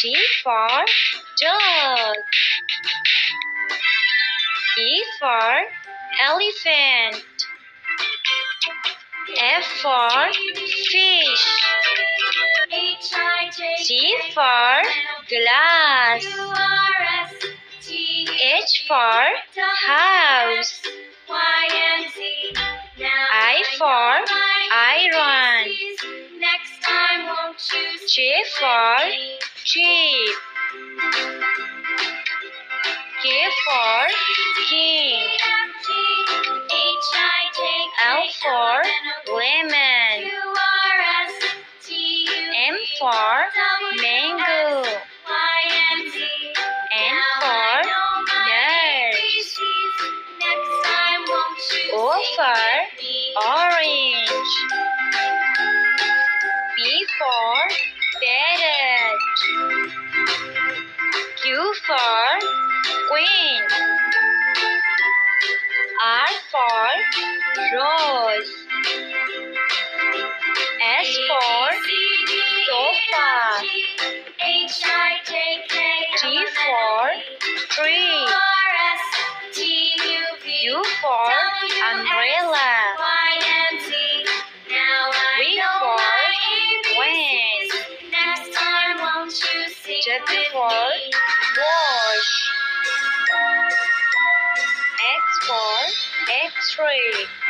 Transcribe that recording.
D for dog. E for elephant. F for fish. G for glass. H for house. I for iron. J for jeep. K for king. L for lemon. M for mango. N for nurse. O for orange. P for parrot. Q for queen. R for rose. S for sofa. T for tree. U for umbrella. V for van. W for wash. X for X-ray.